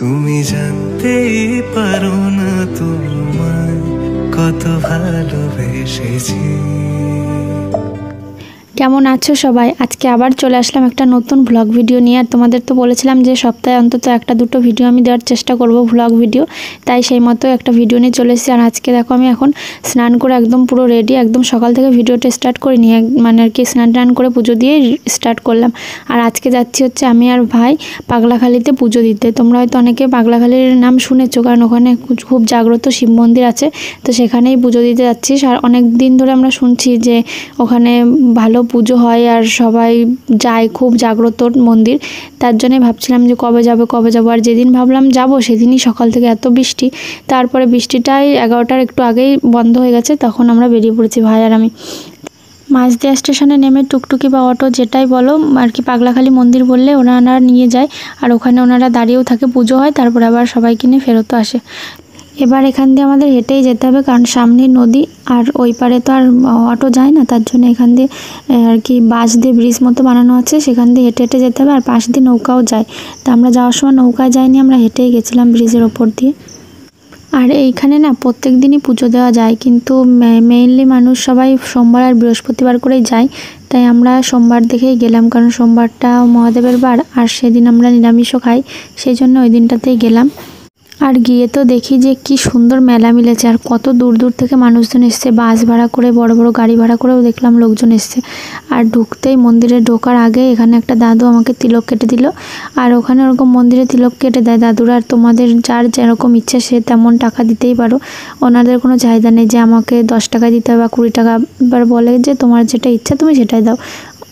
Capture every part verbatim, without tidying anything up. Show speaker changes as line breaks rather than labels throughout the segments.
তুমি জানতেই পারো না তোমায় কত ভালোবেসেছি।
কেমন আছো সবাই? আজকে আবার চলে আসলাম একটা নতুন ভ্লগ ভিডিও নিয়ে। আর তোমাদের তো বলেছিলাম যে সপ্তাহে অন্তত একটা দুটো ভিডিও আমি দেওয়ার চেষ্টা করব, ভ্লগ ভিডিও। তাই সেই মতো একটা ভিডিও নিয়ে চলে এসেছি। আর আজকে দেখো আমি এখন স্নান করে একদম পুরো রেডি, একদম সকাল থেকে ভিডিওটা স্টার্ট করিনি, মানে আর কি স্নান টান করে পুজো দিয়ে স্টার্ট করলাম। আর আজকে যাচ্ছি হচ্ছে আমি আর ভাই পাগলাখালিতে পুজো দিতে। তোমরা হয়তো অনেকে পাগলাখালির নাম শুনেছো, কারণ ওখানে খুব জাগ্রত শিব মন্দির আছে, তো সেখানেই পুজো দিতে যাচ্ছি। আর অনেক দিন ধরে আমরা শুনছি যে ওখানে ভালো পুজো হয় আর সবাই যায়, খুব জাগ্রত মন্দির। তার জন্যই ভাবছিলাম যে কবে যাবে কবে যাবো আর যেদিন ভাবলাম যাব সেদিনই সকাল থেকে এত বৃষ্টি। তারপরে বৃষ্টিটাই এগারোটার একটু আগেই বন্ধ হয়ে গেছে, তখন আমরা বেরিয়ে পড়েছি ভাই আর আমি। মাঝদিয়া স্টেশনে নেমে টুকটুকি বা অটো যেটাই বলো আর কি, পাগলাখালি মন্দির বললে ওনারা নিয়ে যায়। আর ওখানে ওনারা দাঁড়িয়েও থাকে, পুজো হয়, তারপরে আবার সবাইকে নিয়ে ফেরতও আসে। এবার এখান দিয়ে আমাদের হেঁটেই যেতে হবে, কারণ সামনে নদী আর ওই পারে তো আর অটো যায় না। তার জন্য এখান দিয়ে আর কি বাঁশ দিয়ে ব্রিজ মতো বানানো আছে, সেখান দিয়ে হেঁটে হেঁটে যেতে হবে। আর পাশ দিয়ে নৌকাও যায়, তা আমরা যাওয়ার সময় নৌকায় যাইনি, আমরা হেঁটেই গেছিলাম ব্রিজের ওপর দিয়ে। আর এইখানে না প্রত্যেক দিনই পুজো দেওয়া যায়, কিন্তু মেইনলি মানুষ সবাই সোমবার আর বৃহস্পতিবার করেই যায়। তাই আমরা সোমবার দেখেই গেলাম, কারণ সোমবারটা মহাদেবের বার আর সেদিন আমরা নিরামিষও খাই, সেই জন্য ওই দিনটাতেই গেলাম। আর গিয়ে তো দেখি যে কি সুন্দর মেলা মিলেছে, আর কত দূর দূর থেকে মানুষজন এসছে, বাস ভাড়া করে, বড় বড় গাড়ি ভাড়া করেও দেখলাম লোকজন এসছে। আর ঢুকতেই মন্দিরে ঢোকার আগে এখানে একটা দাদু আমাকে তিলক কেটে দিল। আর ওখানে ওরকম মন্দিরে তিলক কেটে দেয় দাদুরা, আর তোমাদের যার যেরকম ইচ্ছা সে তেমন টাকা দিতেই পারো, ওনাদের কোনো চাহিদা নেই যে আমাকে দশ টাকা দিতে হবে বা কুড়ি টাকা। এবার বলে যে তোমার যেটা ইচ্ছা তুমি সেটাই দাও।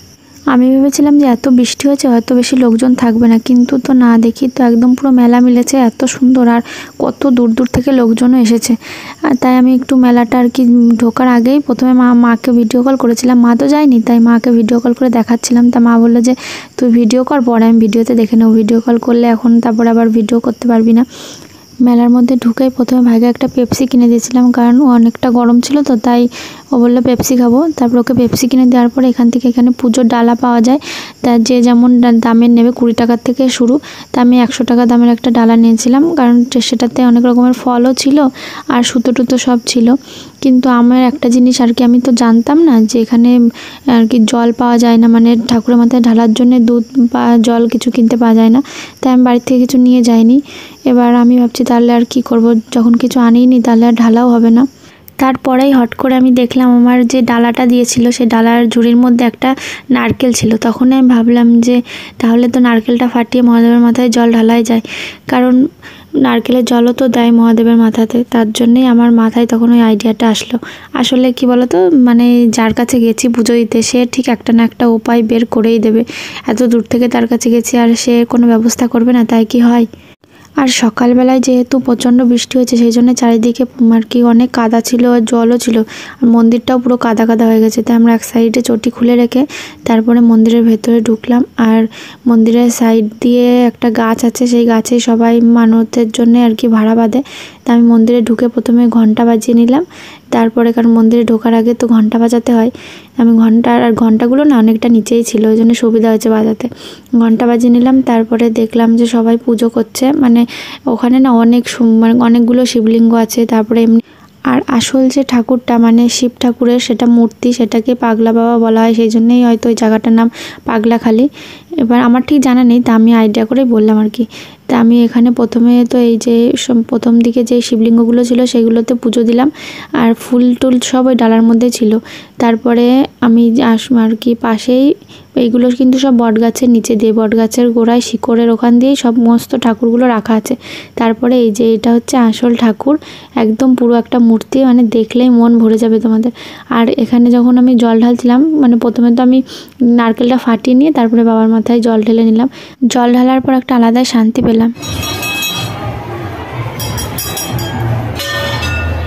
আমি ভেবেছিলাম যে এত বৃষ্টি হয়েছে হয়তো বেশি লোকজন থাকবে না, কিন্তু তো না, দেখি তো একদম পুরো মেলা মিলেছে, এত সুন্দর। আর কত দূর দূর থেকে লোকজনও এসেছে। আর তাই আমি একটু মেলাটা আর কি ঢোকার আগেই প্রথমে মা মাকে ভিডিও কল করেছিলাম, মা তো যায়নি, তাই মাকে ভিডিও কল করে দেখাচ্ছিলাম। তা মা বললো যে তুই ভিডিও কর, পরে আমি ভিডিওতে দেখে নেবো, ভিডিও কল করলে এখন তারপর আবার ভিডিও করতে পারবি না। মেলার মধ্যে ঢুকেই প্রথমে ভাইকে একটা পেপসি কিনে দিয়েছিলাম, কারণ ও অনেকটা গরম ছিল তো, তাই ও বললো পেপসি খাবো। তারপর ওকে পেপসি কিনে দেওয়ার পর এখান থেকে এখানে পুজোর ডালা পাওয়া যায়, তা যে যেমন দামের নেবে, কুড়ি টাকার থেকে শুরু। তা আমি একশো টাকা দামের একটা ডালা নিয়েছিলাম, কারণ সেটাতে অনেক রকমের ফলও ছিল আর সুতো টুতো সব ছিল। কিন্তু আমার একটা জিনিস আর কি, আমি তো জানতাম না যে এখানে আর কি জল পাওয়া যায় না, মানে ঠাকুরের মাথায় ঢালার জন্য দুধ বা জল কিছু কিনতে পাওয়া যায় না, তাই আমি বাড়ি থেকে কিছু নিয়ে যাইনি। এবার আমি ভাবছি তাহলে আর কি করব, যখন কিছু আনিনি তাহলে আর ঢালাও হবে না। তারপরেই হট করে আমি দেখলাম আমার যে ডালাটা দিয়েছিল সেই ডালার ঝুড়ির মধ্যে একটা নারকেল ছিল। তখন আমি ভাবলাম যে তাহলে তো নারকেলটা ফাটিয়ে মহাদেবের মাথায় জল ঢালাই যায়, কারণ নারকেলের জলও তো দেয় মহাদেবের মাথাতে। তার জন্যই আমার মাথায় তখন ওই আইডিয়াটা আসলো। আসলে কি বলতো, মানে যার কাছে গেছি পুজো দিতে সে ঠিক একটা না একটা উপায় বের করেই দেবে। এত দূর থেকে তার কাছে গেছি আর সে কোনো ব্যবস্থা করবে না, তাই কি হয়। আর সকালবেলায় যেহেতু প্রচণ্ড বৃষ্টি হয়েছে, সেই জন্য চারিদিকে আর কি অনেক কাদা ছিল আর জলও ছিল, আর মন্দিরটাও পুরো কাদা কাদা হয়ে গেছে। তাই আমরা এক সাইডে চটি খুলে রেখে তারপরে মন্দিরের ভেতরে ঢুকলাম। আর মন্দিরের সাইড দিয়ে একটা গাছ আছে, সেই গাছে সবাই মানতের জন্য আর কি ভাড়া বাঁধে। তা আমি মন্দিরে ঢুকে প্রথমে ঘন্টা বাজিয়ে নিলাম, তারপরে কারণ মন্দিরে ঢোকার আগে তো ঘন্টা বাজাতে হয়, আমি ঘন্টা আর ঘন্টাগুলো না অনেকটা নিচেই ছিল, ওই জন্য সুবিধা হয়েছে বাজাতে। ঘন্টা বাজিয়ে নিলাম, তারপরে দেখলাম যে সবাই পুজো করছে, মানে ওখানে না অনেক মানে অনেকগুলো শিবলিঙ্গ আছে। তারপরে এমনি আর আসল যে ঠাকুরটা মানে শিব ঠাকুরের সেটা মূর্তি, সেটাকে পাগলা বাবা বলা হয়, সেই জন্যই হয়তো ওই জায়গাটার নাম পাগলাখালি। এবার আমার ঠিক জানা নেই, তা আমি আইডিয়া করেই বললাম আর কি। তা আমি এখানে প্রথমে তো এই যে প্রথম দিকে যে শিবলিঙ্গগুলো ছিল সেগুলোতে পুজো দিলাম, আর ফুল টুল সব ওই ডালার মধ্যে ছিল। তারপরে আমি আর কি পাশেই এইগুলো কিন্তু সব বট গাছের নিচে দিয়ে, বট গাছের গোড়ায় শিকড়ের ওখান দিয়েই সমস্ত ঠাকুরগুলো রাখা আছে। তারপরে এই যে এটা হচ্ছে আসল ঠাকুর, একদম পুরো একটা মূর্তি, মানে দেখলেই মন ভরে যাবে তোমাদের। আর এখানে যখন আমি জল ঢালছিলাম, মানে প্রথমে তো আমি নারকেলটা ফাটিয়ে নিয়ে তারপরে বাবার মাথায় জল ঢেলে নিলাম। জল ঢালার পর একটা আলাদাই শান্তি পেলাম।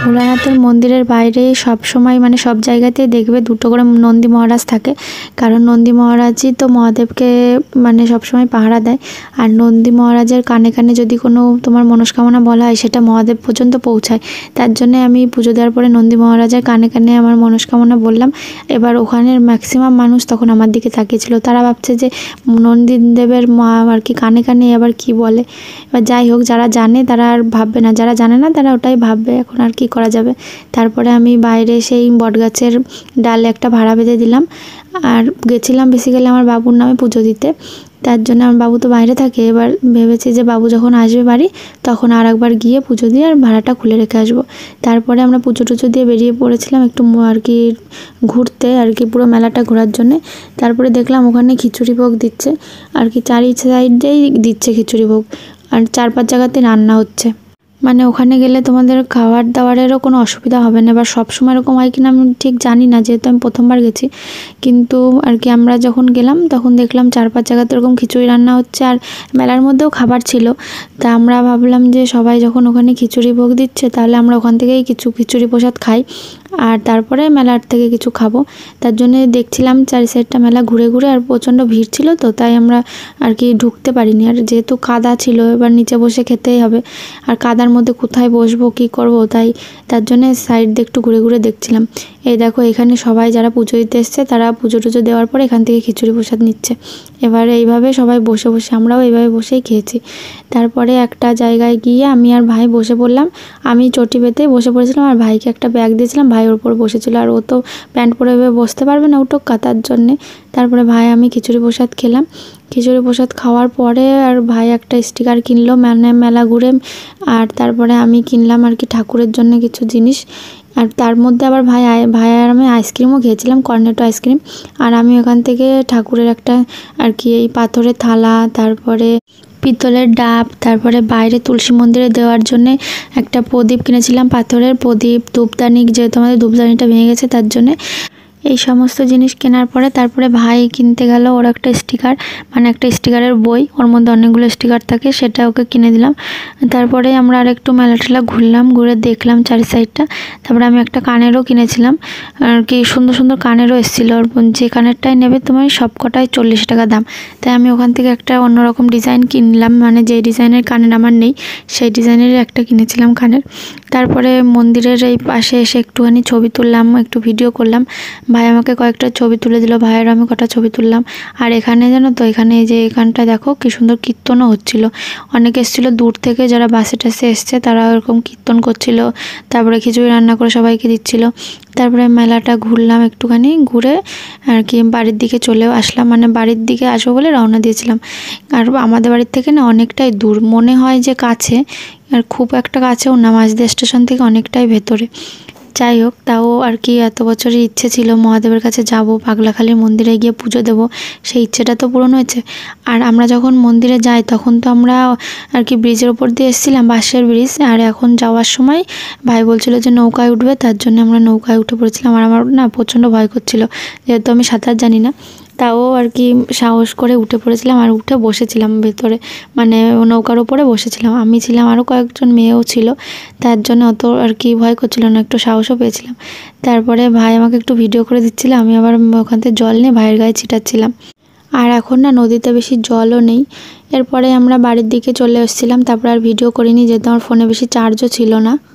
ভোলানাথের মন্দিরের বাইরে সব সময় মানে সব জায়গাতেই দেখবে দুটো করে নন্দী মহারাজ থাকে, কারণ নন্দী মহারাজই তো মহাদেবকে মানে সব সময় পাহারা দেয়। আর নন্দী মহারাজের কানে কানে যদি কোনো তোমার মনস্কামনা বলা হয় সেটা মহাদেব পর্যন্ত পৌঁছায়। তার জন্য আমি পুজো দেওয়ার পরে নন্দী মহারাজের কানে কানে আমার মনস্কামনা বললাম। এবার ওখানের ম্যাক্সিমাম মানুষ তখন আমার দিকে তাকিয়েছিল, তারা ভাবছে যে নন্দী দেবের মা আর কি কানে কানে আবার কি বলে। এবার যাই হোক, যারা জানে তারা আর ভাববে না, যারা জানে না তারা ওটাই ভাববে, এখন আর কি করা যাবে। তারপরে আমি বাইরে সেই বটগাছের ডালে একটা ভাড়া বেঁধে দিলাম, আর গেছিলাম বেসিক্যালি আমার বাবুর নামে পুজো দিতে। তার জন্য আমার বাবু তো বাইরে থাকে, এবার ভেবেছি যে বাবু যখন আসবে বাড়ি তখন আর একবার গিয়ে পুজো দিয়ে আর ভাড়াটা খুলে রেখে আসবো। তারপরে আমরা পুজো টুজো দিয়ে বেরিয়ে পড়েছিলাম একটু আর কি ঘুরতে, আর কি পুরো মেলাটা ঘোরার জন্যে। তারপরে দেখলাম ওখানে খিচুড়ি ভোগ দিচ্ছে, আর কি চারি সাইডেই দিচ্ছে খিচুড়ি ভোগ, আর চার পাঁচ জায়গাতে রান্না হচ্ছে। মানে ওখানে গেলে তোমাদের খাবার দাবারেরও কোনো অসুবিধা হবে না। এবার সবসময় এরকম হয় কিনা আমি ঠিক জানি না, যেহেতু আমি প্রথমবার গেছি। কিন্তু আর কি আমরা যখন গেলাম তখন দেখলাম চার পাঁচ জায়গাতে এরকম খিচুড়ি রান্না হচ্ছে, আর মেলার মধ্যেও খাবার ছিল। তা আমরা ভাবলাম যে সবাই যখন ওখানে খিচুড়ি ভোগ দিচ্ছে তাহলে আমরা ওখান থেকেই কিছু খিচুড়ি প্রসাদ খাই, আর তারপরে মেলার থেকে কিছু খাবো। তার জন্য দেখছিলাম চারি সাইডটা মেলা ঘুরে ঘুরে, আর প্রচণ্ড ভিড় ছিল তো তাই আমরা আর কি ঢুকতে পারিনি। আর যেহেতু কাদা ছিল এবার নিচে বসে খেতেই হবে, আর কাদার মধ্যে কোথায় বসবো কি করব, তাই তার জন্য সাইড দিয়ে একটু ঘুরে ঘুরে দেখছিলাম। এই দেখো এখানে সবাই যারা পুজো দিতে এসছে তারা পুজো টুজো দেওয়ার পরে এখান থেকে খিচুড়ি প্রসাদ নিচ্ছে। এবার এইভাবে সবাই বসে বসে, আমরাও এইভাবে বসেই খেয়েছি। তারপরে একটা জায়গায় গিয়ে আমি আর ভাই বসে পড়লাম। আমি চটি পেতে বসে পড়েছিলাম, আর ভাইকে একটা ব্যাগ দিয়েছিলাম, ভাই ওর উপর বসেছিল, আর ও তো প্যান্ট পরে বসতে পারবে না উঠোক কাতার জন্যে। তারপরে ভাই আমি খিচুড়ি প্রসাদ খেলাম। খিচুড়ি প্রসাদ খাওয়ার পরে আর ভাই একটা স্টিকার কিনলো মানে মেলা ঘুরে, আর তারপরে আমি কিনলাম আর কি ঠাকুরের জন্য কিছু জিনিস। আর তার মধ্যে আবার ভাই ভাই আর আমি আইসক্রিমও খেয়েছিলাম, কর্নেটো আইসক্রিম। আর আমি ওখান থেকে ঠাকুরের একটা আর কি এই পাথরের থালা, তারপরে পিতলের ডাব, তারপরে বাইরে তুলসী মন্দিরে দেওয়ার জন্য একটা প্রদীপ কিনেছিলাম, পাথরের প্রদীপ, ধূপদানি, যেহেতু আমাদের ধূপদানিটা ভেঙে গেছে তার জন্যে। এই সমস্ত জিনিস কেনার পরে তারপরে ভাই কিনতে গেল ওর একটা স্টিকার, মানে একটা স্টিকারের বই, ওর মধ্যে অনেকগুলো স্টিকার থাকে, সেটা ওকে কিনে দিলাম। তারপরে আমরা আর একটু মেলা টেলা ঘুরলাম, ঘুরে দেখলাম চারি সাইডটা। তারপরে আমি একটা কানেরও কিনেছিলাম, আর কি সুন্দর সুন্দর কানেরও এসেছিলো। যে কানেরটাই নেবে তোমার সব কটাই চল্লিশ টাকা দাম, তাই আমি ওখান থেকে একটা অন্যরকম ডিজাইন কিনলাম, মানে যে ডিজাইনের কানের আমার নেই সেই ডিজাইনের একটা কিনেছিলাম কানের। তারপরে মন্দিরের এই পাশে এসে একটুখানি ছবি তুললাম, একটু ভিডিও করলাম। ভাই আমাকে কয়েকটা ছবি তুলে দিল, ভাইয়ের আমি কটা ছবি তুললাম। আর এখানে জানো তো, এখানে যে এখানটা দেখো কি সুন্দর কীর্তনও হচ্ছিল। অনেকে এসেছিলো দূর থেকে, যারা বাসে টাসে এসছে তারা ওরকম কীর্তন করছিল, তারপরে খিচুড়ি রান্না করে সবাইকে দিচ্ছিল। তারপরে মেলাটা ঘুরলাম একটুখানি, ঘুরে আর কি বাড়ির দিকে চলেও আসলাম, মানে বাড়ির দিকে আসবো বলে রওনা দিয়েছিলাম। আর আমাদের বাড়ির থেকে না অনেকটাই দূর, মনে হয় যে কাছে, আর খুব একটা কাছেও না, মাঝদিয়া স্টেশন থেকে অনেকটাই ভেতরে। যাই হোক, তাও আর কি এত বছরের ইচ্ছে ছিল মহাদেবের কাছে যাব, পাগলাখালীর মন্দিরে গিয়ে পুজো দেব, সেই ইচ্ছেটা তো পূরণ হয়েছে। আর আমরা যখন মন্দিরে যাই তখন তো আমরা আর কি ব্রিজের ওপর দিয়ে এসেছিলাম, বাঁশের ব্রিজ। আর এখন যাওয়ার সময় ভাই বলছিল যে নৌকায় উঠবে, তার জন্য আমরা নৌকায় উঠে পড়েছিলাম। আর আমার না প্রচণ্ড ভয় করছিল, যেহেতু আমি সাঁতার জানি না, তাও আর কি সাহস করে উঠে পড়েছিলাম, আর উঠে বসেছিলাম ভেতরে, মানে নৌকার ওপরে বসেছিলাম। আমি ছিলাম, আরও কয়েকজন মেয়েও ছিল, তার জন্য অত আর কি ভয় করছিল না, একটু সাহসও পেয়েছিলাম। তারপরে ভাই আমাকে একটু ভিডিও করে দিচ্ছিল, আমি আবার ওখান থেকে জল নিয়ে ভাইয়ের গায়ে ছিটাচ্ছিলাম। আর এখন না নদীতে বেশি জলও নেই। এরপরে আমরা বাড়ির দিকে চলে এসেছিলাম, তারপর আর ভিডিও করিনি, যেহেতু আমার ফোনে বেশি চার্জও ছিল না।